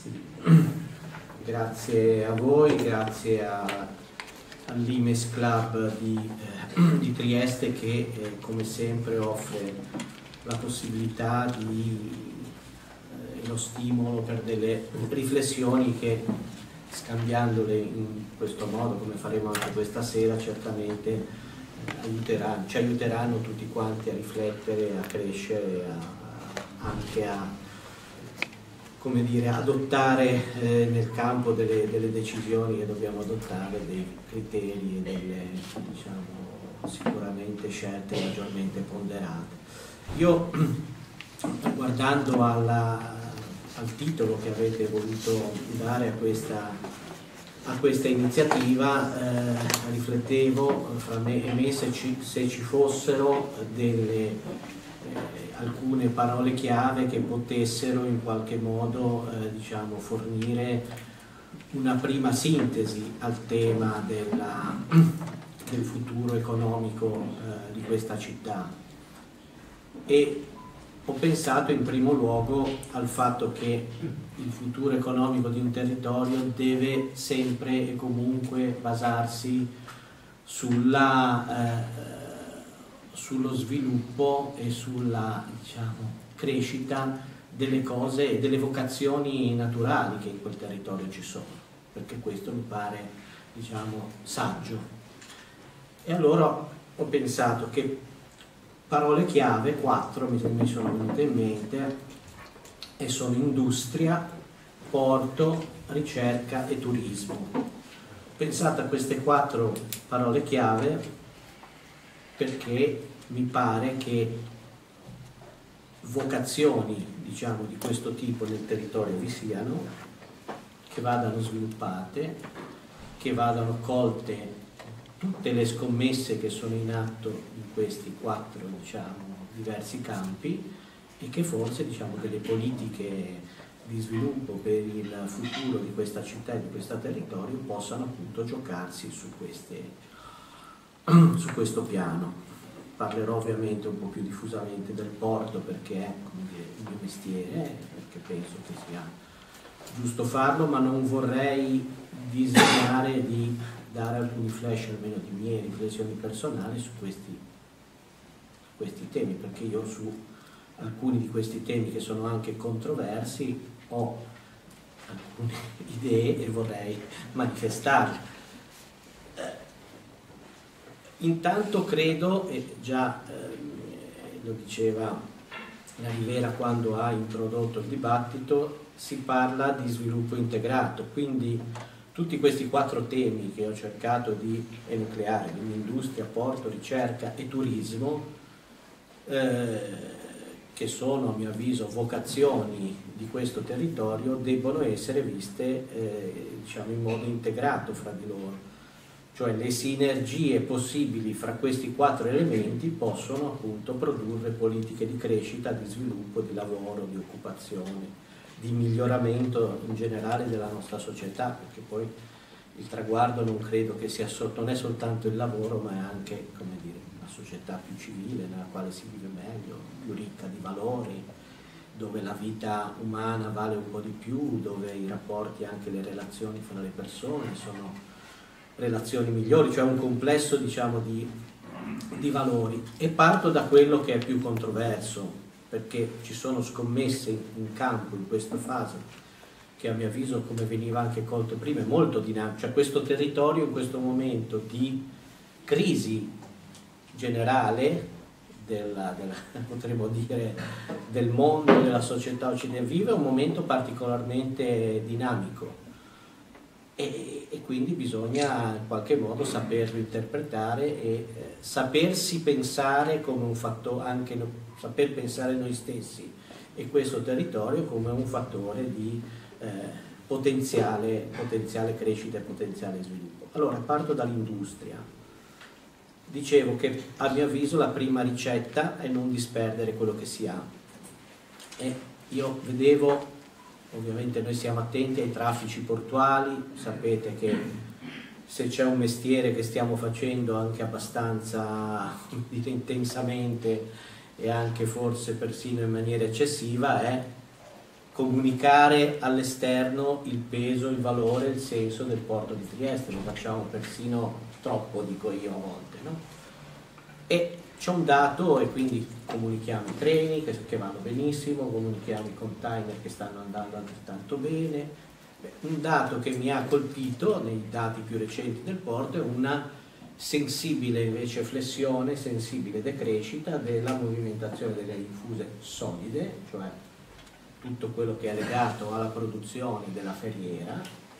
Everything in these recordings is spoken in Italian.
Grazie a voi, grazie all'Imes Club di Trieste che come sempre offre la possibilità e lo stimolo per delle riflessioni che, scambiandole in questo modo, come faremo anche questa sera, certamente ci aiuteranno tutti quanti a riflettere, a crescere, anche a come dire, adottare nel campo delle decisioni che dobbiamo adottare, dei criteri e delle, diciamo, sicuramente scelte maggiormente ponderate. Io, guardando al titolo che avete voluto dare a questa iniziativa, riflettevo fra me e me se ci fossero alcune parole chiave che potessero in qualche modo diciamo, fornire una prima sintesi al tema del futuro economico di questa città. E ho pensato in primo luogo al fatto che il futuro economico di un territorio deve sempre e comunque basarsi sullo sviluppo e sulla, diciamo, crescita delle cose e delle vocazioni naturali che in quel territorio ci sono, perché questo mi pare, diciamo, saggio. E allora ho pensato che parole chiave, 4 mi sono venute in mente, e sono industria, porto, ricerca e turismo. Ho pensato a queste 4 parole chiave perché mi pare che vocazioni, diciamo, di questo tipo nel territorio vi siano, che vadano sviluppate, che vadano colte tutte le scommesse che sono in atto in questi 4, diciamo, diversi campi, e che forse, diciamo, delle politiche di sviluppo per il futuro di questa città e di questo territorio possano appunto giocarsi su questo piano. Parlerò ovviamente un po' più diffusamente del porto perché è, come dire, il mio mestiere, perché penso che sia giusto farlo, ma non vorrei disegnare di dare alcuni flash, almeno di mie riflessioni personali su questi temi, perché io su alcuni di questi temi che sono anche controversi ho alcune idee e vorrei manifestarle. Intanto credo, e già lo diceva la Rivera quando ha introdotto il dibattito, si parla di sviluppo integrato, quindi tutti questi 4 temi che ho cercato di enucleare, quindi industria, porto, ricerca e turismo, che sono a mio avviso vocazioni di questo territorio, debbono essere viste diciamo, in modo integrato fra di loro. Cioè le sinergie possibili fra questi 4 elementi possono appunto produrre politiche di crescita, di sviluppo, di lavoro, di occupazione, di miglioramento in generale della nostra società, perché poi il traguardo non credo che sia non è soltanto il lavoro, ma è anche, come dire, una società più civile nella quale si vive meglio, più ricca di valori, dove la vita umana vale un po' di più, dove i rapporti e anche le relazioni fra le persone sono relazioni migliori, cioè un complesso, diciamo, di valori. E parto da quello che è più controverso, perché ci sono scommesse in campo in questa fase che a mio avviso, come veniva anche colto prima, è molto dinamico. Cioè questo territorio in questo momento di crisi generale potremmo dire del mondo, della società occidentale, vive un momento particolarmente dinamico. E quindi bisogna in qualche modo saperlo interpretare e sapersi pensare come un fattore, anche saper pensare noi stessi e questo territorio come un fattore di potenziale crescita e potenziale sviluppo. Allora parto dall'industria. Dicevo che a mio avviso la prima ricetta è non disperdere quello che si ha. E io vedevo, ovviamente noi siamo attenti ai traffici portuali, sapete che se c'è un mestiere che stiamo facendo anche abbastanza intensamente e anche forse persino in maniera eccessiva è comunicare all'esterno il peso, il valore, il senso del porto di Trieste, lo facciamo persino troppo, dico io a volte, no? E c'è un dato, e quindi comunichiamo i treni che vanno benissimo, comunichiamo i container che stanno andando altrettanto bene. Un dato che mi ha colpito nei dati più recenti del porto è una sensibile invece flessione, sensibile decrescita della movimentazione delle infuse solide, cioè tutto quello che è legato alla produzione della ferriera.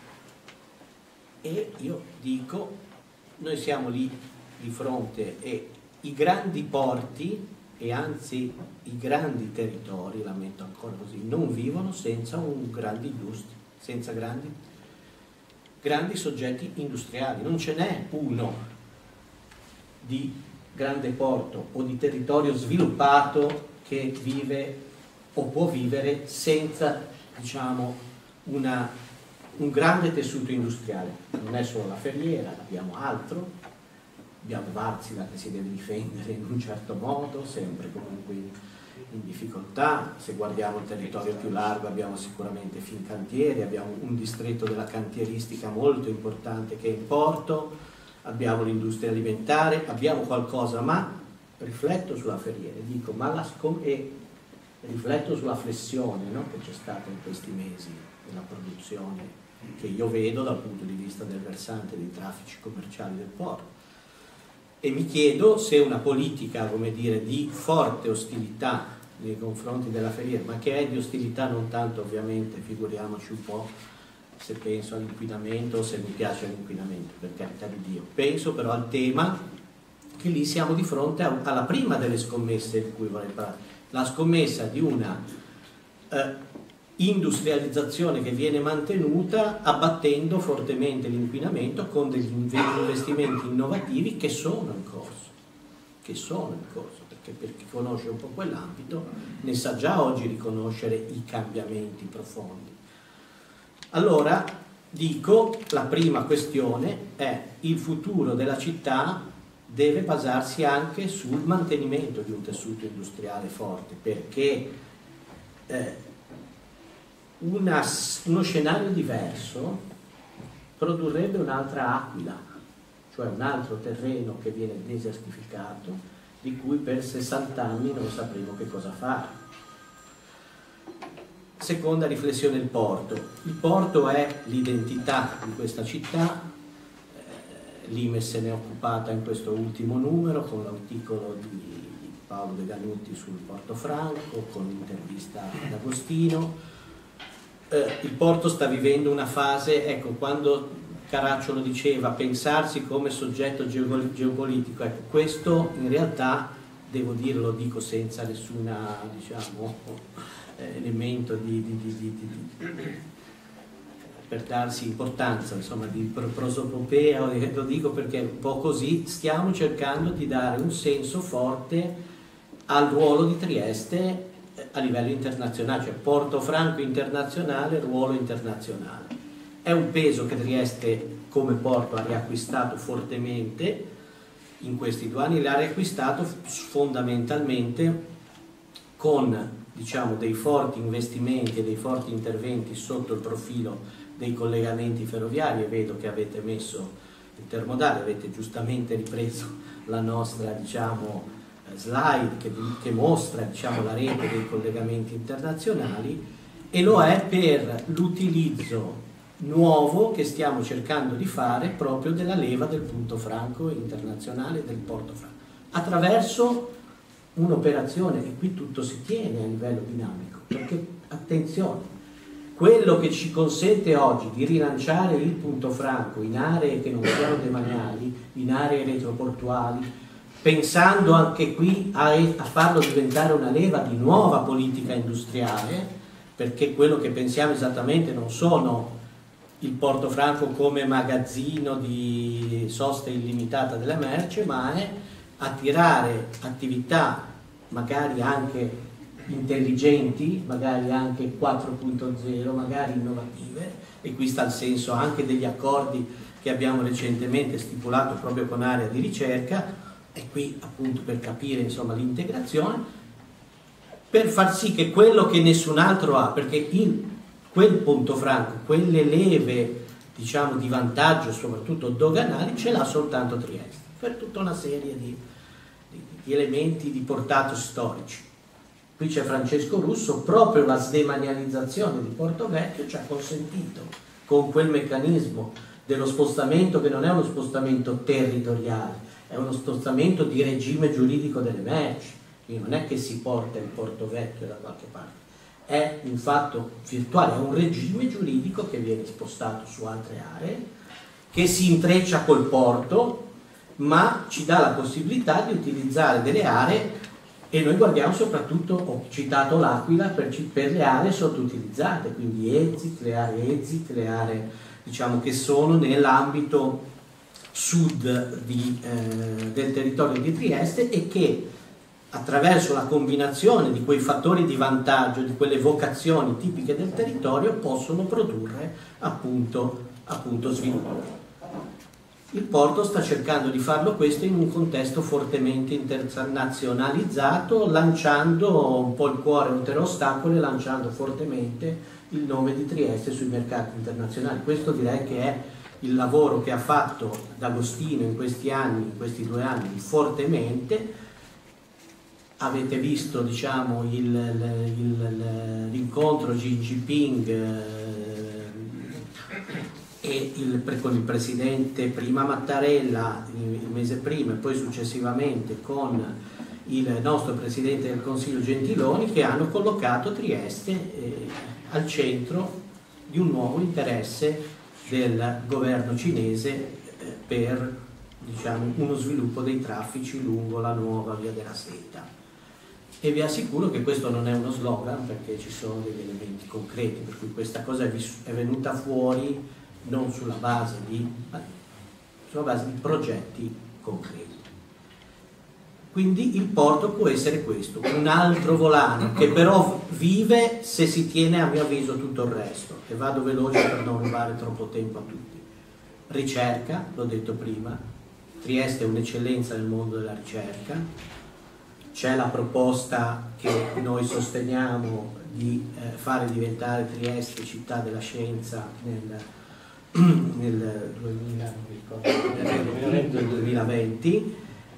E io dico, noi siamo lì di fronte e i grandi porti, e anzi i grandi territori, la metto ancora così, non vivono senza un grande industria, senza grandi soggetti industriali. Non ce n'è uno di grande porto o di territorio sviluppato che vive o può vivere senza, diciamo, un grande tessuto industriale. Non è solo la ferriera, abbiamo altro, abbiamo Wärtsilä che si deve difendere in un certo modo, sempre comunque in difficoltà. Se guardiamo il territorio più largo abbiamo sicuramente Fincantieri, abbiamo un distretto della cantieristica molto importante che è in porto, abbiamo l'industria alimentare, abbiamo qualcosa, ma rifletto sulla ferriera, dico, e rifletto sulla flessione, no, che c'è stata in questi mesi nella produzione, che io vedo dal punto di vista del versante dei traffici commerciali del porto. E mi chiedo se una politica, come dire, di forte ostilità nei confronti della ferriera, ma che è di ostilità non tanto ovviamente, figuriamoci un po' se penso all'inquinamento o se mi piace l'inquinamento, per carità di Dio. Penso però al tema che lì siamo di fronte alla prima delle scommesse di cui vorrei parlare, la scommessa di una industrializzazione che viene mantenuta abbattendo fortemente l'inquinamento con degli investimenti innovativi che sono in corso, perché per chi conosce un po' quell'ambito ne sa già oggi riconoscere i cambiamenti profondi. Allora dico, la prima questione è: il futuro della città deve basarsi anche sul mantenimento di un tessuto industriale forte, perché uno scenario diverso produrrebbe un'altra Aquila, cioè un altro terreno che viene desertificato, di cui per 60 anni non sapremo che cosa fare. Seconda riflessione, il porto. Il porto è l'identità di questa città. L'Imes se ne è occupata in questo ultimo numero con l'articolo di Paolo De Ganuti sul Porto Franco, con l'intervista ad Agostino. Il porto sta vivendo una fase, ecco, quando Caracciolo diceva pensarsi come soggetto geopolitico, ecco, questo in realtà, devo dire, lo dico senza nessuna, diciamo, elemento per darsi importanza, insomma, di prosopopea, lo dico perché un po' così stiamo cercando di dare un senso forte al ruolo di Trieste a livello internazionale, cioè Porto Franco internazionale, ruolo internazionale. È un peso che Trieste come porto ha riacquistato fortemente in questi 2 anni, l'ha riacquistato fondamentalmente con, diciamo, dei forti investimenti e dei forti interventi sotto il profilo dei collegamenti ferroviari, e vedo che avete messo il termodale, avete giustamente ripreso la nostra, diciamo, slide che mostra, diciamo, la rete dei collegamenti internazionali, e lo è per l'utilizzo nuovo che stiamo cercando di fare proprio della leva del punto franco internazionale, del Porto Franco, attraverso un'operazione, e qui tutto si tiene a livello dinamico, perché attenzione, quello che ci consente oggi di rilanciare il punto franco in aree che non siano demaniali, in aree retroportuali, pensando anche qui a farlo diventare una leva di nuova politica industriale, perché quello che pensiamo esattamente non sono il Porto Franco come magazzino di sosta illimitata della merce, ma è attirare attività magari anche intelligenti, magari anche 4.0, magari innovative, e qui sta il senso anche degli accordi che abbiamo recentemente stipulato proprio con area di ricerca, e qui appunto per capire, insomma, l'integrazione, per far sì che quello che nessun altro ha, perché quel punto franco, quelle leve, diciamo, di vantaggio, soprattutto doganali, ce l'ha soltanto Trieste, per tutta una serie di elementi di portato storici. Qui c'è Francesco Russo, proprio la sdemanializzazione di Porto Vecchio ci ha consentito, con quel meccanismo dello spostamento, che non è uno spostamento territoriale, è uno spostamento di regime giuridico delle merci, quindi non è che si porta il Porto Vecchio da qualche parte, è un fatto virtuale, è un regime giuridico che viene spostato su altre aree, che si intreccia col porto, ma ci dà la possibilità di utilizzare delle aree, e noi guardiamo soprattutto, ho citato l'Aquila, per le aree sottoutilizzate, quindi Exit, le aree diciamo che sono nell'ambito sud del territorio di Trieste, e che attraverso la combinazione di quei fattori di vantaggio, di quelle vocazioni tipiche del territorio, possono produrre appunto sviluppo. Il porto sta cercando di farlo questo in un contesto fortemente internazionalizzato, lanciando un po' il cuore oltre ostacoli, lanciando fortemente il nome di Trieste sui mercati internazionali. Questo direi che è il lavoro che ha fatto D'Agostino in questi anni, in questi 2 anni, fortemente. Avete visto, diciamo, l'incontro Xi Jinping con il presidente prima Mattarella il mese prima e poi successivamente con il nostro presidente del Consiglio Gentiloni, che hanno collocato Trieste al centro di un nuovo interesse del governo cinese per, diciamo, uno sviluppo dei traffici lungo la nuova via della Seta. E vi assicuro che questo non è uno slogan, perché ci sono degli elementi concreti, per cui questa cosa è venuta fuori non sulla base di progetti concreti. Quindi il porto può essere questo, un altro volano che però vive se si tiene, a mio avviso, tutto il resto. E vado veloce per non rubare troppo tempo a tutti. Ricerca, l'ho detto prima, Trieste è un'eccellenza nel mondo della ricerca. C'è la proposta che noi sosteniamo di fare diventare Trieste città della scienza nel 2020.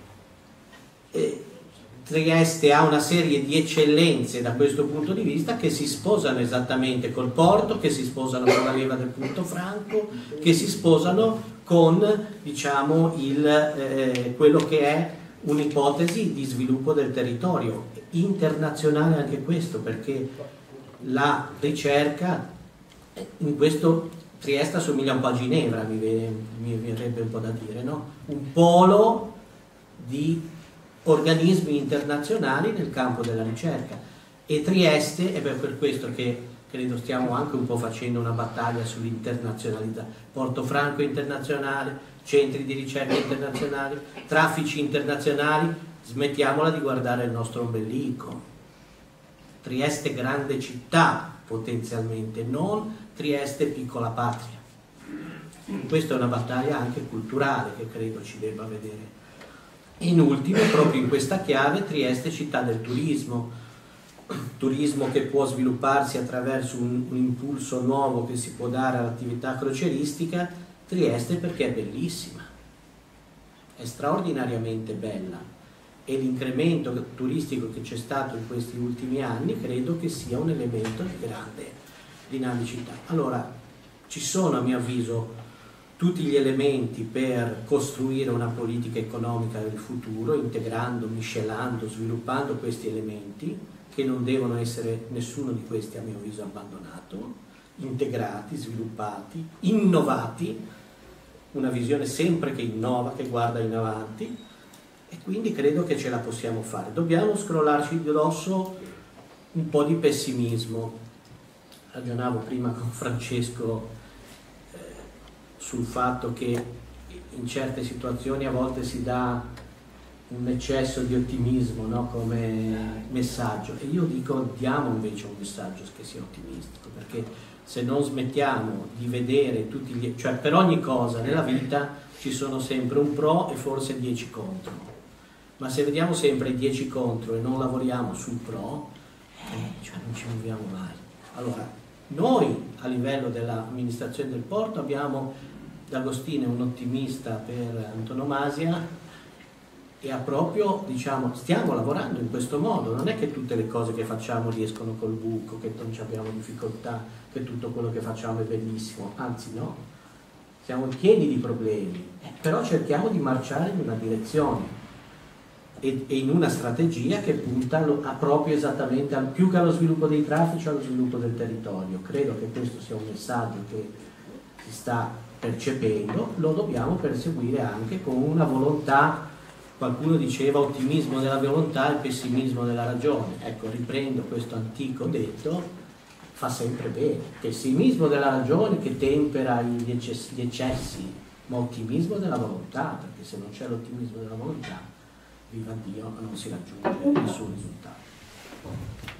Trieste ha una serie di eccellenze da questo punto di vista, che si sposano esattamente col porto, che si sposano con la leva del punto franco, che si sposano con, diciamo, quello che è un'ipotesi di sviluppo del territorio internazionale, anche questo, perché la ricerca in questo Trieste assomiglia un po' a Ginevra, mi verrebbe un po' da dire, no? Un polo di organismi internazionali nel campo della ricerca, e Trieste, è per questo che credo stiamo anche un po' facendo una battaglia sull'internazionalità, Portofranco internazionale, centri di ricerca internazionali, traffici internazionali, smettiamola di guardare il nostro ombelico. Trieste grande città potenzialmente, non Trieste piccola patria. Questa è una battaglia anche culturale che credo ci debba vedere. In ultimo, proprio in questa chiave, Trieste città del turismo che può svilupparsi attraverso un impulso nuovo che si può dare all'attività crocieristica. Trieste perché è bellissima, è straordinariamente bella, e l'incremento turistico che c'è stato in questi ultimi anni credo che sia un elemento di grande dinamicità. Allora, ci sono, a mio avviso, tutti gli elementi per costruire una politica economica del futuro, integrando, miscelando, sviluppando questi elementi, che non devono essere, nessuno di questi a mio avviso, abbandonato, integrati, sviluppati, innovati, una visione sempre che innova, che guarda in avanti, e quindi credo che ce la possiamo fare. Dobbiamo scrollarci addosso un po' di pessimismo. Ragionavo prima con Francesco sul fatto che in certe situazioni a volte si dà un eccesso di ottimismo, no? Come messaggio, e io dico diamo invece un messaggio che sia ottimistico, perché se non smettiamo di vedere cioè per ogni cosa nella vita ci sono sempre un pro e forse 10 contro, ma se vediamo sempre i 10 contro e non lavoriamo sul pro, cioè non ci muoviamo mai. Allora, noi a livello dell'amministrazione del porto abbiamo, D'Agostino è un ottimista per antonomasia, e ha proprio, diciamo, stiamo lavorando in questo modo. Non è che tutte le cose che facciamo riescono col buco, che non abbiamo difficoltà, che tutto quello che facciamo è bellissimo, anzi no, siamo pieni di problemi, però cerchiamo di marciare in una direzione e in una strategia che punta proprio esattamente più che allo sviluppo dei traffici, allo sviluppo del territorio. Credo che questo sia un messaggio che si sta percependo, lo dobbiamo perseguire anche con una volontà. Qualcuno diceva ottimismo della volontà e pessimismo della ragione. Ecco, riprendo questo antico detto, fa sempre bene. Pessimismo della ragione che tempera gli eccessi, ma ottimismo della volontà, perché se non c'è l'ottimismo della volontà, viva Dio, non si raggiunge nessun risultato.